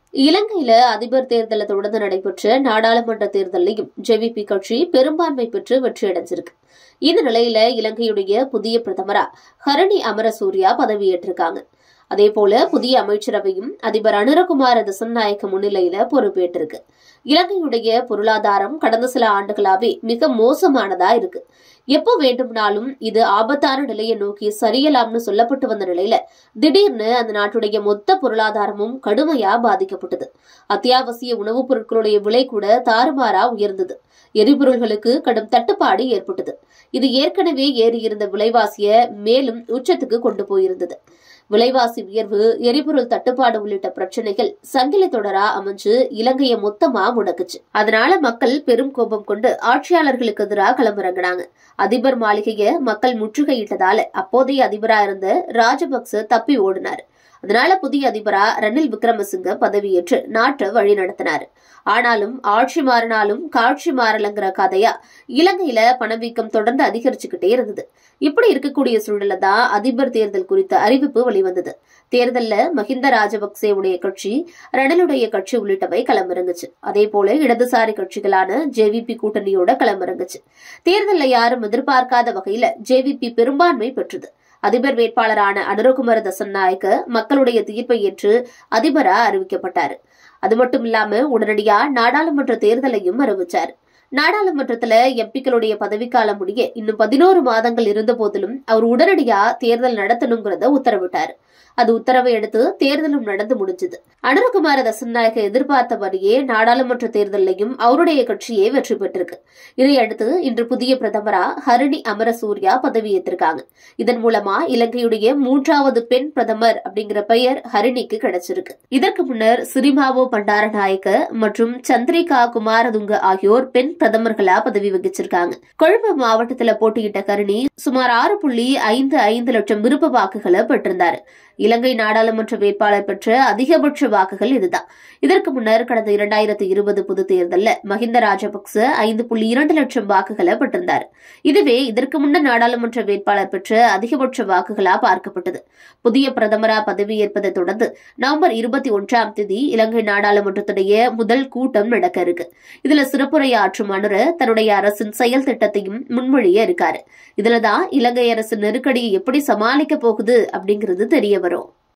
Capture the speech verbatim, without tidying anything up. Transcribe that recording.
இலங்கையில அதிபர் தேர்தலை தொடர்ந்து நடைபெற்ற நாடாளுமன்ற தேர்தலையும் ஜேவிபி கட்சி பெரும்பான்மை பெற்று வெற்றியடைஞ்சிருக்கு. இந்த நிலையில இலங்கையுடைய புதிய பிரதமரா ஹரணி அமரசூரியா பதவியேற்றிருக்காங்க. அதேபோல புதிய அமைச்சரவையும் அதிபர் அனுரகுமார திசநாயக்க முன்னிலையில பொறுப்பேற்றிருக்கு. இலங்கையுடைய பொருளாதாரம் கடந்த சில ஆண்டுகளாவே மிக மோசமானதா இருக்கு. எப்போ வேண்டும்னாலும் இது ஆபத்தான நிலையை நோக்கி சரியலாம்னு சொல்லப்பட்டு வந்த நிலையில திடீர்னு அந்த நாட்டுடைய மொத்த பொருளாதாரமும் கடுமையா பாதிக்கப்பட்டது. அத்தியாவசிய உணவுப் பொருட்களுடைய விலை கூட தாறுமாறா உயர்ந்தது. எரிபொருள்களுக்கு கடும் தட்டுப்பாடு ஏற்பட்டது. இது ஏற்கனவே ஏறியிருந்த விலைவாசிய மேலும் உச்சத்துக்கு கொண்டு போயிருந்தது. விலைவாசி உயர்வு, எரிபொருள் தட்டுப்பாடு உள்ளிட்ட பிரச்சனைகள் சங்கிலி தொடரா அமைஞ்சு இலங்கையை மொத்தமா முடக்குச்சு. அதனால மக்கள் பெரும் கோபம் கொண்டு ஆட்சியாளர்களுக்கு எதிராக களமிறங்கினாங்க. அதிபர் மாளிகையை மக்கள் முற்றுகையிட்டதால அப்போதைய அதிபரா இருந்த ராஜபக்ச தப்பி ஓடினார். அதனால புதிய அதிபரா ரணில் விக்ரமசிங்க பதவியேற்று நாட்டை வழி நடத்தினாரு. ஆனாலும் ஆட்சி மாறினாலும் காட்சி மாறலங்கிற கதையா இலங்கையில பணவீக்கம் தொடர்ந்து அதிகரிச்சுக்கிட்டே இருந்தது. இப்படி இருக்கக்கூடிய சூழல்ல தான் அதிபர் தேர்தல் குறித்த அறிவிப்பு வெளிவந்தது. தேர்தல்ல மஹிந்த ராஜபக்சேவுடைய கட்சி, ரணிலுடைய கட்சி உள்ளிட்டவை களமிறங்குச்சு. அதே போல இடதுசாரி கட்சிகளான ஜேவிபி கூட்டணியோட களமிறங்குச்சு. தேர்தல்ல யாரும் எதிர்பார்க்காத வகையில ஜேவிபி பெரும்பான்மை பெற்றது. அதிபர் வேட்பாளரான அனுரகுமார திசநாயக்க மக்களுடைய தீர்ப்பை ஏற்று அதிபரா அறிவிக்கப்பட்டாரு. அது மட்டும் இல்லாம உடனடியா நாடாளுமன்ற தேர்தலையும் அறிவிச்சாரு. நாடாளுமன்றத்துல எம்பிக்களுடைய பதவிக்காலம் முடிய இன்னும் பதினோரு மாதங்கள் இருந்த போதிலும் அவர் உடனடியா தேர்தல் நடத்தணுங்கிறத உத்தரவிட்டாரு. அது உத்தரவை அடுத்து தேர்தலும் நடந்து முடிஞ்சது. அனுரகுமார திசநாயக்க எதிர்பார்த்தபடியே நாடாளுமன்ற தேர்தலையும் அவருடைய கட்சியே வெற்றி பெற்றிருக்கு. இதையடுத்து இன்று புதிய பிரதமரா ஹரணி அமரசூரியா பதவியேற்றிருக்காங்க. இதன் மூலமா இலங்கையுடைய மூன்றாவது பெண் பிரதமர் அப்படிங்கிற பெயர் ஹரணிக்கு கிடைச்சிருக்கு. இதற்கு முன்னர் சிறிமாவோ பண்டாரநாயக்க மற்றும் சந்திரிகா குமாரதுங்க ஆகியோர் பெண் பிரதமர்களா பதவி வகிச்சிருக்காங்க. கொழும்பு மாவட்டத்தில் போட்டியிட்ட ஹரணி சுமார் ஆறு புள்ளி ஐந்து ஐந்து லட்சம் விருப்ப வாக்குகளை பெற்றிருந்தாரு. இலங்கை நாடாளுமன்ற வேட்பாளர் பெற்ற அதிகபட்ச வாக்குகள் இதுதான். இதற்கு முன்னர் கடந்த இரண்டாயிரத்தி இருபது பொது தேர்தலில் மஹிந்த ராஜபக்ச ஐந்து புள்ளி இரண்டு லட்சம் வாக்குகளை பெற்றிருந்தார். இதுவே இதற்கு முன்னர் நாடாளுமன்ற வேட்பாளர் பெற்ற அதிகபட்ச வாக்குகளா பார்க்கப்பட்டது. புதிய பிரதமரா பதவியேற்பதை தொடர்ந்து நவம்பர் இருபத்தி ஒன்றாம் தேதி இலங்கை நாடாளுமன்றத்துடைய முதல் கூட்டம் நடக்க இருக்கு. இதுல சிறப்புரையாற்றும் அனுர தன்னுடைய அரசின் செயல் திட்டத்தையும் முன்மொழிய இருக்காரு. இதுலதான் இலங்கை அரசு நெருக்கடியை எப்படி சமாளிக்க போகுது அப்படிங்கிறது தெரிய வரும்.